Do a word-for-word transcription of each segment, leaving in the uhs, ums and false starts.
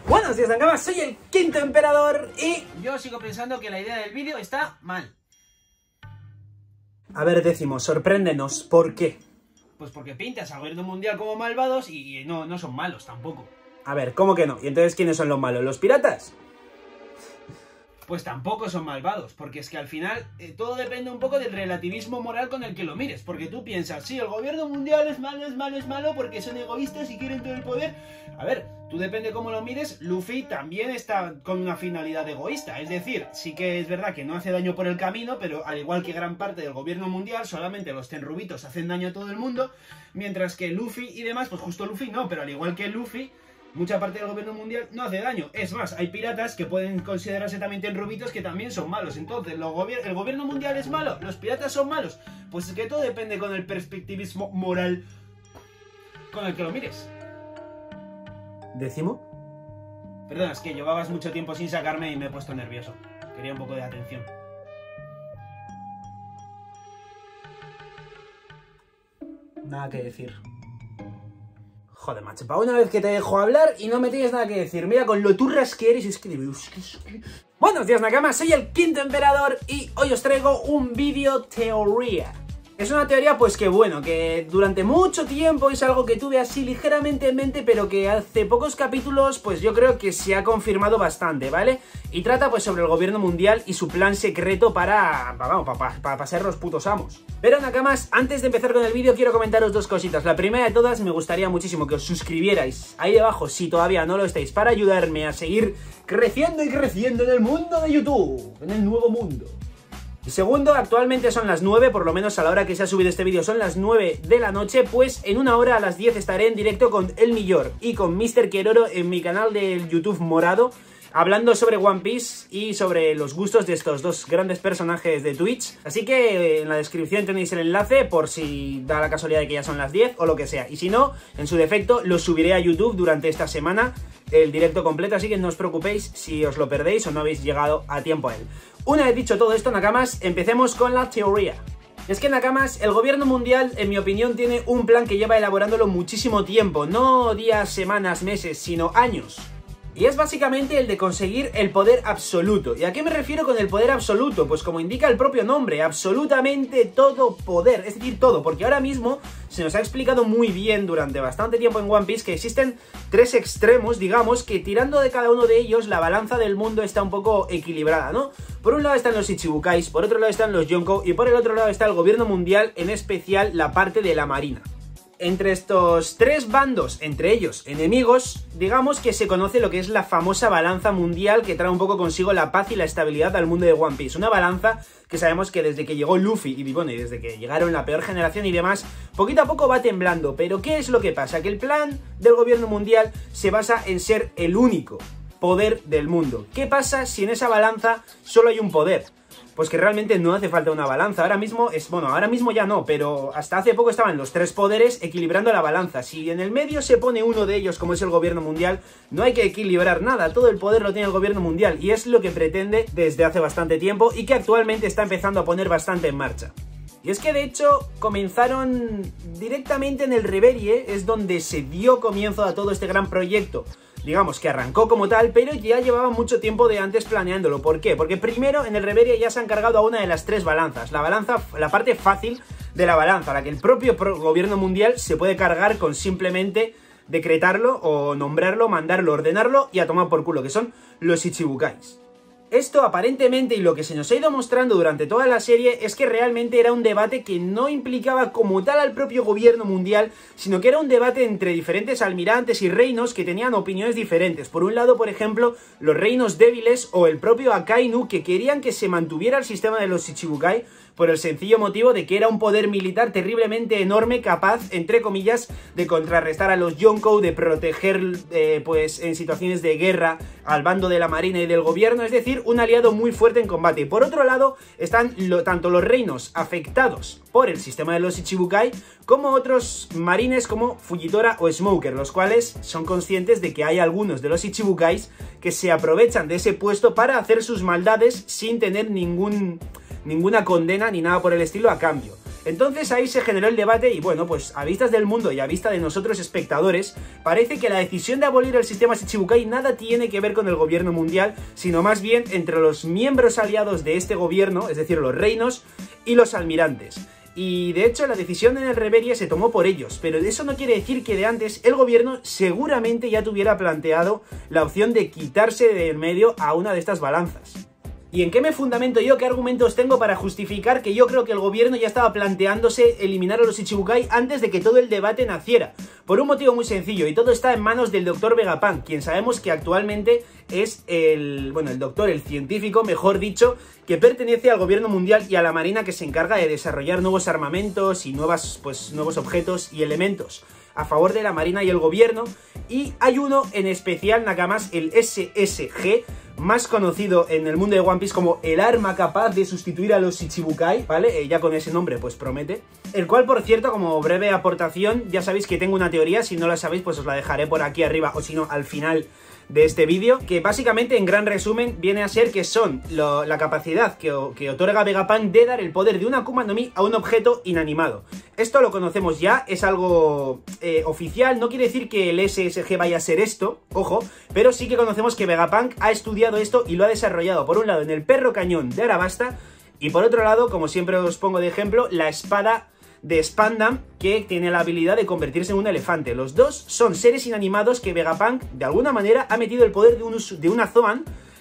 Buenos días, Nakamas, soy el quinto emperador y... yo sigo pensando que la idea del vídeo está mal. A ver, Décimo, sorpréndenos, ¿por qué? Pues porque pintas al gobierno mundial como malvados y no, no son malos tampoco. A ver, ¿cómo que no? ¿Y entonces quiénes son los malos? ¿Los piratas? Pues tampoco son malvados, porque es que al final eh, todo depende un poco del relativismo moral con el que lo mires. Porque tú piensas, sí, el gobierno mundial es malo, es malo, es malo porque son egoístas y quieren todo el poder. A ver, tú depende cómo lo mires, Luffy también está con una finalidad egoísta. Es decir, sí que es verdad que no hace daño por el camino, pero al igual que gran parte del gobierno mundial, solamente los tenrubitos hacen daño a todo el mundo. Mientras que Luffy y demás, pues justo Luffy no, pero al igual que Luffy... mucha parte del gobierno mundial no hace daño. Es más, hay piratas que pueden considerarse también tenrubitos que también son malos. Entonces, ¿lo gobier ¿el gobierno mundial es malo? ¿Los piratas son malos? Pues es que todo depende con el perspectivismo moral con el que lo mires. ¿Décimo? Perdona, es que llevabas mucho tiempo sin sacarme y me he puesto nervioso. Quería un poco de atención. Nada que decir. Joder, macho, para una vez que te dejo hablar y no me tienes nada que decir. Mira, con lo turras que eres, es que... Es que, es que... Buenos días, Nakamas, soy el quinto emperador y hoy os traigo un vídeo teoría. Es una teoría, pues que bueno, que durante mucho tiempo es algo que tuve así ligeramente en mente, pero que hace pocos capítulos, pues yo creo que se ha confirmado bastante, ¿vale? Y trata pues sobre el gobierno mundial y su plan secreto para, vamos, para, para, para pasar los putos amos. Pero Nakamas, antes de empezar con el vídeo quiero comentaros dos cositas. La primera de todas, me gustaría muchísimo que os suscribierais ahí debajo, si todavía no lo estáis, para ayudarme a seguir creciendo y creciendo en el mundo de YouTube, en el nuevo mundo. Y segundo, actualmente son las nueve, por lo menos a la hora que se ha subido este vídeo son las nueve de la noche, pues en una hora a las diez estaré en directo con El Millor y con míster Keroro en mi canal del YouTube morado, hablando sobre One Piece y sobre los gustos de estos dos grandes personajes de Twitch. Así que en la descripción tenéis el enlace por si da la casualidad de que ya son las diez o lo que sea. Y si no, en su defecto lo subiré a YouTube durante esta semana, el directo completo, así que no os preocupéis si os lo perdéis o no habéis llegado a tiempo a él. Una vez dicho todo esto, Nakamas, empecemos con la teoría. Es que, Nakamas, el gobierno mundial, en mi opinión, tiene un plan que lleva elaborándolo muchísimo tiempo. No días, semanas, meses, sino años. Y es básicamente el de conseguir el poder absoluto. ¿Y a qué me refiero con el poder absoluto? Pues como indica el propio nombre, absolutamente todo poder. Es decir, todo, porque ahora mismo se nos ha explicado muy bien durante bastante tiempo en One Piece que existen tres extremos, digamos, que tirando de cada uno de ellos la balanza del mundo está un poco equilibrada, ¿no? Por un lado están los Ichibukais, por otro lado están los Yonkou y por el otro lado está el gobierno mundial, en especial la parte de la marina. Entre estos tres bandos, entre ellos enemigos, digamos que se conoce lo que es la famosa balanza mundial que trae un poco consigo la paz y la estabilidad al mundo de One Piece. Una balanza que sabemos que desde que llegó Luffy y bueno, y desde que llegaron la peor generación y demás, poquito a poco va temblando. Pero ¿qué es lo que pasa? Que el plan del gobierno mundial se basa en ser el único poder del mundo. ¿Qué pasa si en esa balanza solo hay un poder? Pues que realmente no hace falta una balanza. Ahora mismo es, bueno, ahora mismo ya no, pero hasta hace poco estaban los tres poderes equilibrando la balanza. Si en el medio se pone uno de ellos, como es el gobierno mundial, no hay que equilibrar nada. Todo el poder lo tiene el gobierno mundial y es lo que pretende desde hace bastante tiempo y que actualmente está empezando a poner bastante en marcha. Y es que de hecho comenzaron directamente en el Reverie, es donde se dio comienzo a todo este gran proyecto. Digamos que arrancó como tal, pero ya llevaba mucho tiempo de antes planeándolo. ¿Por qué? Porque primero en el Reverie ya se han cargado a una de las tres balanzas. La balanza, la parte fácil de la balanza, la que el propio gobierno mundial se puede cargar con simplemente decretarlo o nombrarlo, mandarlo, ordenarlo y a tomar por culo, que son los Ichibukais. Esto aparentemente, y lo que se nos ha ido mostrando durante toda la serie, es que realmente era un debate que no implicaba como tal al propio gobierno mundial, sino que era un debate entre diferentes almirantes y reinos que tenían opiniones diferentes. Por un lado, por ejemplo, los reinos débiles o el propio Akainu, que querían que se mantuviera el sistema de los Ichibukai, por el sencillo motivo de que era un poder militar terriblemente enorme, capaz, entre comillas, de contrarrestar a los Yonkou, de proteger, eh, pues, en situaciones de guerra al bando de la marina y del gobierno, es decir, un aliado muy fuerte en combate. Y por otro lado, están lo, tanto los reinos afectados por el sistema de los Ichibukai, como otros marines como Fujitora o Smoker, los cuales son conscientes de que hay algunos de los Ichibukais que se aprovechan de ese puesto para hacer sus maldades sin tener ningún... ninguna condena ni nada por el estilo a cambio. Entonces ahí se generó el debate y bueno, pues a vistas del mundo y a vista de nosotros espectadores, parece que la decisión de abolir el sistema Shichibukai nada tiene que ver con el gobierno mundial, sino más bien entre los miembros aliados de este gobierno, es decir, los reinos y los almirantes. Y de hecho la decisión en el Reverie se tomó por ellos, pero eso no quiere decir que de antes el gobierno seguramente ya tuviera planteado la opción de quitarse de en medio a una de estas balanzas. ¿Y en qué me fundamento yo? ¿Qué argumentos tengo para justificar que yo creo que el gobierno ya estaba planteándose eliminar a los Shichibukai antes de que todo el debate naciera? Por un motivo muy sencillo, y todo está en manos del doctor Vegapunk, quien sabemos que actualmente es el, bueno, el doctor, el científico, mejor dicho, que pertenece al gobierno mundial y a la marina que se encarga de desarrollar nuevos armamentos y nuevas, pues, nuevos objetos y elementos a favor de la marina y el gobierno. Y hay uno en especial, Nakamas, el S S G, más conocido en el mundo de One Piece como el arma capaz de sustituir a los Shichibukai, ¿vale? Eh, ya con ese nombre pues promete. El cual, por cierto, como breve aportación, ya sabéis que tengo una teoría, si no la sabéis pues os la dejaré por aquí arriba o si no al final de este vídeo, que básicamente en gran resumen viene a ser que son lo, la capacidad que, que otorga Vegapunk de dar el poder de una Akuma no Mi a un objeto inanimado. Esto lo conocemos ya, es algo eh, oficial, no quiere decir que el S S G vaya a ser esto, ojo, pero sí que conocemos que Vegapunk ha estudiado esto y lo ha desarrollado por un lado en el perro cañón de Arabasta y por otro lado, como siempre os pongo de ejemplo, la espada de Spandam, que tiene la habilidad de convertirse en un elefante. Los dos son seres inanimados que Vegapunk de alguna manera ha metido el poder de, un, de una Zoan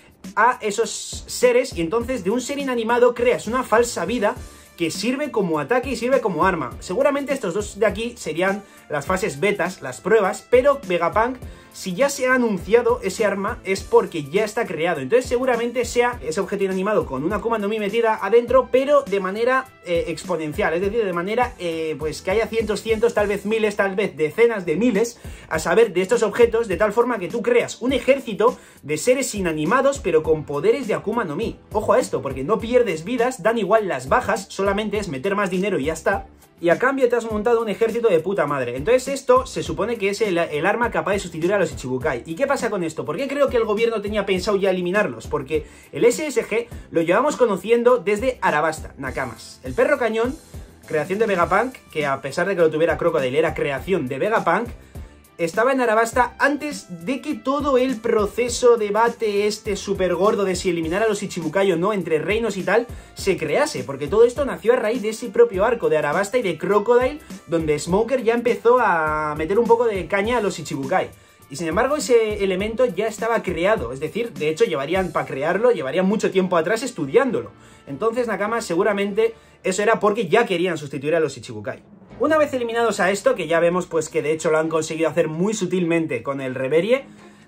a esos seres y entonces de un ser inanimado creas una falsa vida que sirve como ataque y sirve como arma. Seguramente estos dos de aquí serían las fases betas, las pruebas, pero Vegapunk, si ya se ha anunciado ese arma, es porque ya está creado. Entonces seguramente sea ese objeto inanimado con una Akuma no Mi metida adentro, pero de manera eh, exponencial, es decir, de manera eh, pues que haya cientos, cientos, tal vez miles, tal vez decenas de miles, a saber, de estos objetos, de tal forma que tú creas un ejército de seres inanimados, pero con poderes de Akuma no Mi. Ojo a esto, porque no pierdes vidas, dan igual las bajas, solamente es meter más dinero y ya está. Y a cambio te has montado un ejército de puta madre. Entonces esto se supone que es el, el arma capaz de sustituir a los Shichibukai. ¿Y qué pasa con esto? ¿Por qué creo que el gobierno tenía pensado ya eliminarlos? Porque el S S G lo llevamos conociendo desde Arabasta, Nakamas. El perro cañón, creación de Vegapunk, que a pesar de que lo tuviera Crocodile era creación de Vegapunk, estaba en Arabasta antes de que todo el proceso debate este súper gordo de si eliminar a los Shichibukai o no entre reinos y tal se crease, porque todo esto nació a raíz de ese propio arco de Arabasta y de Crocodile, donde Smoker ya empezó a meter un poco de caña a los Shichibukai. Y sin embargo ese elemento ya estaba creado, es decir, de hecho llevarían para crearlo, llevarían mucho tiempo atrás estudiándolo. Entonces Nakama seguramente eso era porque ya querían sustituir a los Shichibukai. Una vez eliminados a esto, que ya vemos pues que de hecho lo han conseguido hacer muy sutilmente con el Reverie,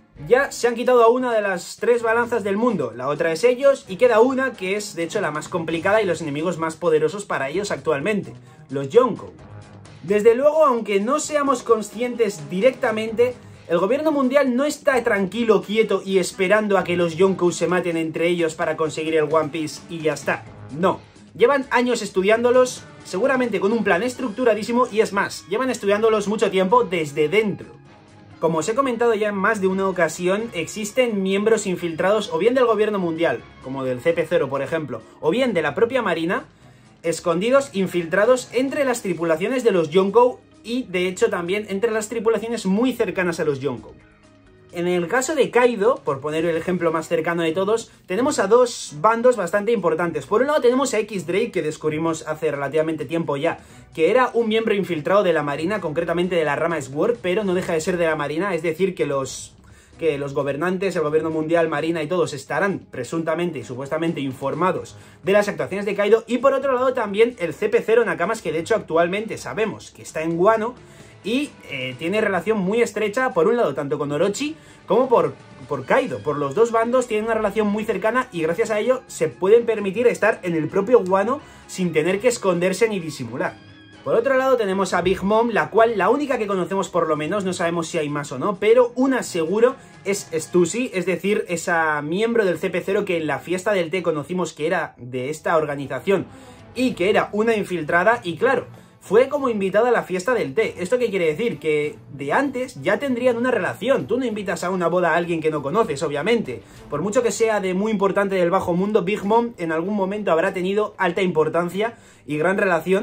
ya se han quitado a una de las tres balanzas del mundo, la otra es ellos, y queda una que es de hecho la más complicada y los enemigos más poderosos para ellos actualmente, los Yonkou. Desde luego, aunque no seamos conscientes directamente, el gobierno mundial no está tranquilo, quieto y esperando a que los Yonkou se maten entre ellos para conseguir el One Piece y ya está, no. Llevan años estudiándolos, seguramente con un plan estructuradísimo y es más, llevan estudiándolos mucho tiempo desde dentro. Como os he comentado ya en más de una ocasión, existen miembros infiltrados o bien del gobierno mundial, como del C P cero por ejemplo, o bien de la propia marina, escondidos, infiltrados entre las tripulaciones de los Yonkou y de hecho también entre las tripulaciones muy cercanas a los Yonkou. En el caso de Kaido, por poner el ejemplo más cercano de todos, tenemos a dos bandos bastante importantes. Por un lado tenemos a X-Drake, que descubrimos hace relativamente tiempo ya, que era un miembro infiltrado de la marina, concretamente de la rama Sword, pero no deja de ser de la marina, es decir, que los, que los gobernantes, el gobierno mundial, marina y todos estarán presuntamente y supuestamente informados de las actuaciones de Kaido. Y por otro lado también el C P cero Nakamas, que de hecho actualmente sabemos que está en Wano, y eh, tiene relación muy estrecha, por un lado, tanto con Orochi como por, por Kaido. Por los dos bandos tienen una relación muy cercana y gracias a ello se pueden permitir estar en el propio Wano sin tener que esconderse ni disimular. Por otro lado tenemos a Big Mom, la cual, la única que conocemos por lo menos, no sabemos si hay más o no, pero una seguro es Stussy, es decir, esa miembro del C P cero que en la fiesta del té conocimos que era de esta organización y que era una infiltrada y claro, fue como invitada a la fiesta del té. ¿Esto qué quiere decir? Que de antes ya tendrían una relación. Tú no invitas a una boda a alguien que no conoces, obviamente. Por mucho que sea de muy importante del bajo mundo, Big Mom en algún momento habrá tenido alta importancia y gran relación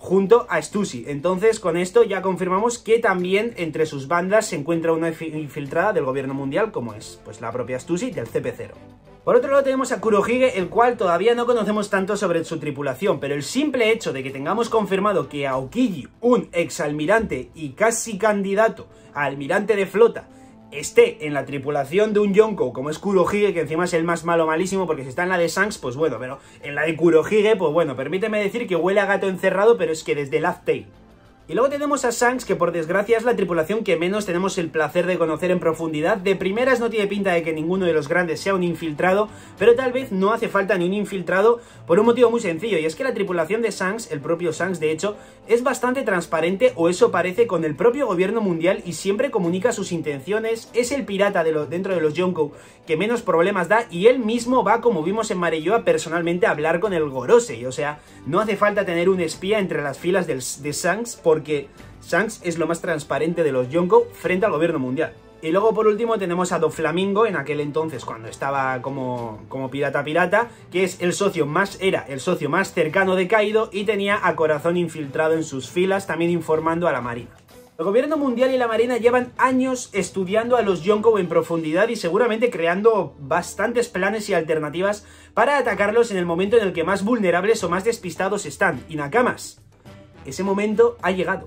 junto a Stussy. Entonces, con esto ya confirmamos que también entre sus bandas se encuentra una infiltrada del gobierno mundial, como es pues la propia Stussy del C P cero. Por otro lado tenemos a Kurohige, el cual todavía no conocemos tanto sobre su tripulación, pero el simple hecho de que tengamos confirmado que Aokiji, un exalmirante y casi candidato a almirante de flota, esté en la tripulación de un Yonkou como es Kurohige, que encima es el más malo malísimo, porque si está en la de Shanks, pues bueno, pero en la de Kurohige, pues bueno, permíteme decir que huele a gato encerrado, pero es que desde Laugh Tale. Y luego tenemos a Shanks, que por desgracia es la tripulación que menos tenemos el placer de conocer en profundidad. De primeras no tiene pinta de que ninguno de los grandes sea un infiltrado, pero tal vez no hace falta ni un infiltrado por un motivo muy sencillo, y es que la tripulación de Shanks, el propio Shanks de hecho, es bastante transparente, o eso parece, con el propio gobierno mundial, y siempre comunica sus intenciones. Es el pirata de lo, dentro de los Yonkou que menos problemas da, y él mismo va, como vimos en Marelloa, personalmente a hablar con el Gorosei. O sea, no hace falta tener un espía entre las filas del, de Shanks, porque Shanks es lo más transparente de los Yonkou frente al gobierno mundial. Y luego por último tenemos a Doflamingo, en aquel entonces cuando estaba como, como pirata pirata, que es el socio más, era el socio más cercano de Kaido, y tenía a Corazón infiltrado en sus filas, también informando a la marina. El gobierno mundial y la marina llevan años estudiando a los Yonkou en profundidad y seguramente creando bastantes planes y alternativas para atacarlos en el momento en el que más vulnerables o más despistados están. Y Nakamas, ese momento ha llegado.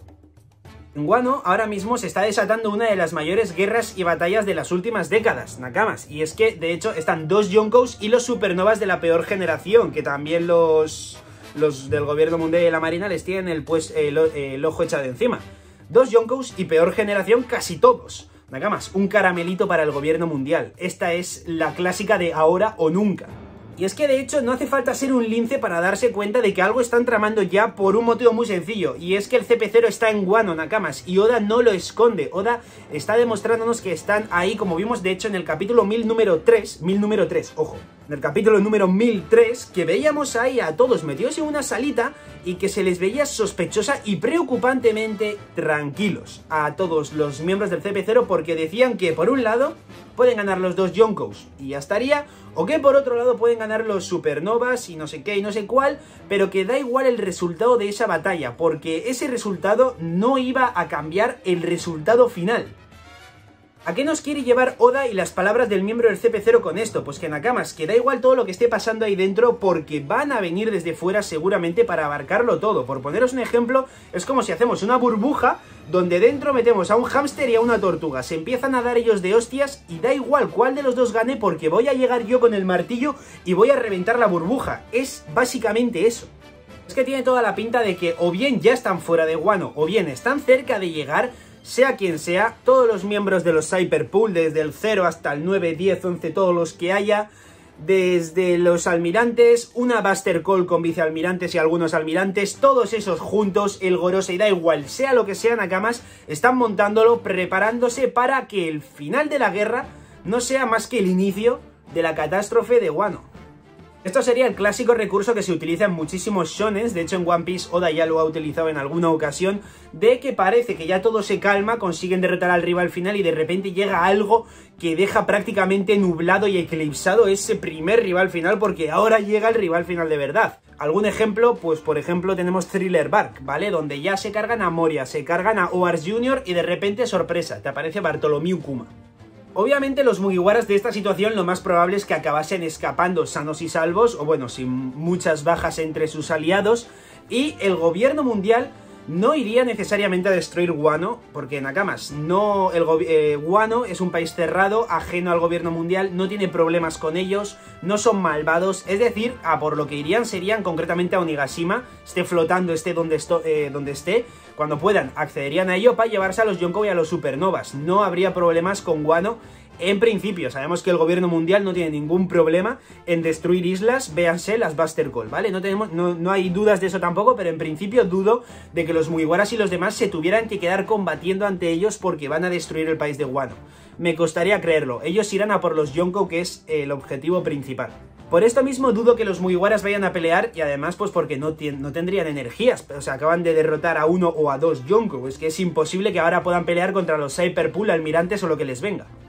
En Wano ahora mismo se está desatando una de las mayores guerras y batallas de las últimas décadas, Nakamas, y es que de hecho están dos Yonkous y los supernovas de la peor generación, que también los, los del gobierno mundial y la marina les tienen el, pues, el, el ojo echado encima. Dos Yonkous y peor generación casi todos. Nakamas, un caramelito para el gobierno mundial. Esta es la clásica de ahora o nunca. Y es que de hecho no hace falta ser un lince para darse cuenta de que algo están tramando ya, por un motivo muy sencillo, y es que el C P cero está en Wano, Nakamas, y Oda no lo esconde. Oda está demostrándonos que están ahí, como vimos de hecho en el capítulo mil número tres, mil número tres, ojo, en el capítulo número mil tres, que veíamos ahí a todos metidos en una salita y que se les veía sospechosa y preocupantemente tranquilos a todos los miembros del C P cero, porque decían que por un lado pueden ganar los dos Yonkous y ya estaría, o que por otro lado pueden ganar los supernovas y no sé qué y no sé cuál, pero que da igual el resultado de esa batalla, porque ese resultado no iba a cambiar el resultado final. ¿A qué nos quiere llevar Oda y las palabras del miembro del C P cero con esto? Pues que Nakamas, que da igual todo lo que esté pasando ahí dentro, porque van a venir desde fuera seguramente para abarcarlo todo. Por poneros un ejemplo, es como si hacemos una burbuja donde dentro metemos a un hámster y a una tortuga. Se empiezan a dar ellos de hostias y da igual cuál de los dos gane, porque voy a llegar yo con el martillo y voy a reventar la burbuja. Es básicamente eso. Es que tiene toda la pinta de que o bien ya están fuera de Wano, o bien están cerca de llegar. Sea quien sea, todos los miembros de los Cyberpool, desde el cero hasta el nueve, diez, once, todos los que haya, desde los almirantes, una Buster Call con vicealmirantes y algunos almirantes, todos esos juntos, el Gorosei, da igual, sea lo que sea, Nakamas, están montándolo, preparándose para que el final de la guerra no sea más que el inicio de la catástrofe de Wano. Esto sería el clásico recurso que se utiliza en muchísimos shonens, de hecho en One Piece Oda ya lo ha utilizado en alguna ocasión, de que parece que ya todo se calma, consiguen derrotar al rival final y de repente llega algo que deja prácticamente nublado y eclipsado ese primer rival final, porque ahora llega el rival final de verdad. Algún ejemplo, pues por ejemplo tenemos Thriller Bark, ¿vale? Donde ya se cargan a Moria, se cargan a Oars junior y de repente, sorpresa, te aparece Bartholomew Kuma. Obviamente los Mugiwaras de esta situación lo más probable es que acabasen escapando sanos y salvos, o bueno, sin muchas bajas entre sus aliados, y el gobierno mundial no iría necesariamente a destruir Wano, porque Nakamas, no, el eh, Wano es un país cerrado, ajeno al gobierno mundial, no tiene problemas con ellos, no son malvados, es decir, a por lo que irían serían concretamente a Onigashima, esté flotando, esté donde, esto, eh, donde esté, cuando puedan accederían a ello para llevarse a los Yonkou y a los supernovas, no habría problemas con Wano. En principio, sabemos que el gobierno mundial no tiene ningún problema en destruir islas, véanse las Buster Call, ¿vale? No, tenemos, no, no hay dudas de eso tampoco, pero en principio dudo de que los Mugiwaras y los demás se tuvieran que quedar combatiendo ante ellos porque van a destruir el país de Wano. Me costaría creerlo, ellos irán a por los Yonkou, que es el objetivo principal. Por esto mismo dudo que los Mugiwaras vayan a pelear, y además pues porque no, no tendrían energías, o sea, acaban de derrotar a uno o a dos Yonkou, es que es imposible que ahora puedan pelear contra los Cyberpool, almirantes o lo que les venga.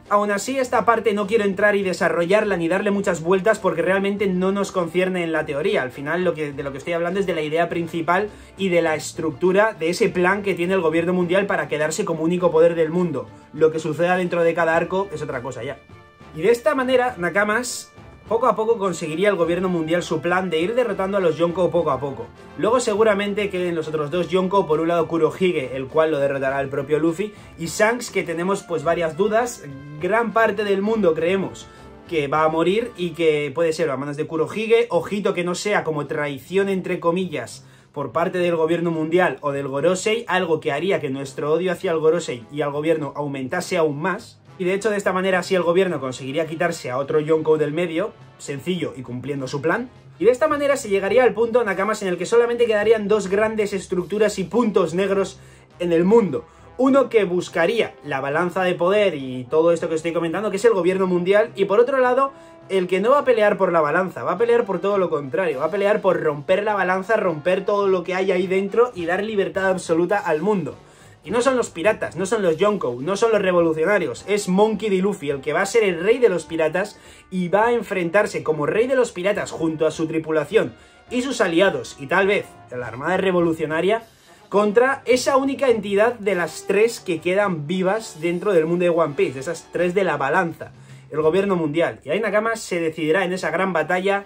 Aún así, esta parte no quiero entrar y desarrollarla ni darle muchas vueltas porque realmente no nos concierne en la teoría. Al final lo que, de lo que estoy hablando es de la idea principal y de la estructura de ese plan que tiene el gobierno mundial para quedarse como único poder del mundo. Lo que suceda dentro de cada arco es otra cosa ya. Y de esta manera, Nakamas poco a poco conseguiría el gobierno mundial su plan de ir derrotando a los Yonkou poco a poco. Luego seguramente queden los otros dos Yonkou, por un lado Kurohige, el cual lo derrotará el propio Luffy, y Shanks, que tenemos pues varias dudas. Gran parte del mundo creemos que va a morir y que puede ser a manos de Kurohige. Ojito que no sea como traición entre comillas por parte del gobierno mundial o del Gorosei, algo que haría que nuestro odio hacia el Gorosei y al gobierno aumentase aún más. Y de hecho de esta manera así el gobierno conseguiría quitarse a otro Yonkou del medio, sencillo y cumpliendo su plan. Y de esta manera se llegaría al punto, Nakamas, en el que solamente quedarían dos grandes estructuras y puntos negros en el mundo. Uno que buscaría la balanza de poder y todo esto que estoy comentando, que es el gobierno mundial, y por otro lado, el que no va a pelear por la balanza, va a pelear por todo lo contrario, va a pelear por romper la balanza, romper todo lo que hay ahí dentro y dar libertad absoluta al mundo. Y no son los piratas, no son los Yonkou, no son los revolucionarios, es Monkey D. Luffy el que va a ser el rey de los piratas y va a enfrentarse como rey de los piratas junto a su tripulación y sus aliados y tal vez la Armada Revolucionaria contra esa única entidad de las tres que quedan vivas dentro del mundo de One Piece, esas tres de la balanza, el gobierno mundial. Y ahí Nakamas se decidirá en esa gran batalla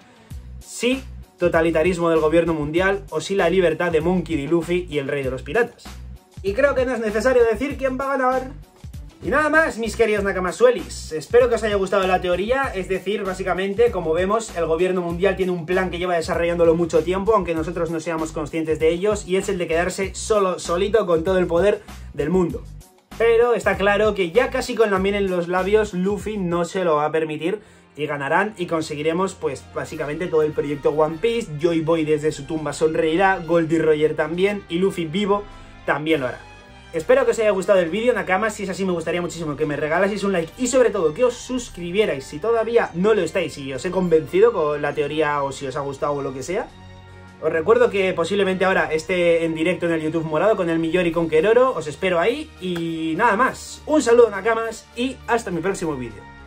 si totalitarismo del gobierno mundial o si la libertad de Monkey D. Luffy y el rey de los piratas. Y creo que no es necesario decir quién va a ganar. Y nada más, mis queridos Nakamasuelis. Espero que os haya gustado la teoría, es decir, básicamente, como vemos, el gobierno mundial tiene un plan que lleva desarrollándolo mucho tiempo, aunque nosotros no seamos conscientes de ellos, y es el de quedarse solo, solito, con todo el poder del mundo. Pero está claro que ya casi con la miel en los labios, Luffy no se lo va a permitir, y ganarán, y conseguiremos, pues, básicamente todo el proyecto One Piece. Joy Boy desde su tumba sonreirá, Goldie Roger también, y Luffy vivo también lo hará. Espero que os haya gustado el vídeo, Nakamas. Si es así, me gustaría muchísimo que me regalaseis un like y sobre todo que os suscribierais si todavía no lo estáis y os he convencido con la teoría o si os ha gustado o lo que sea. Os recuerdo que posiblemente ahora esté en directo en el YouTube morado con el Millor y con Keroro. Os espero ahí y nada más. Un saludo, Nakamas, y hasta mi próximo vídeo.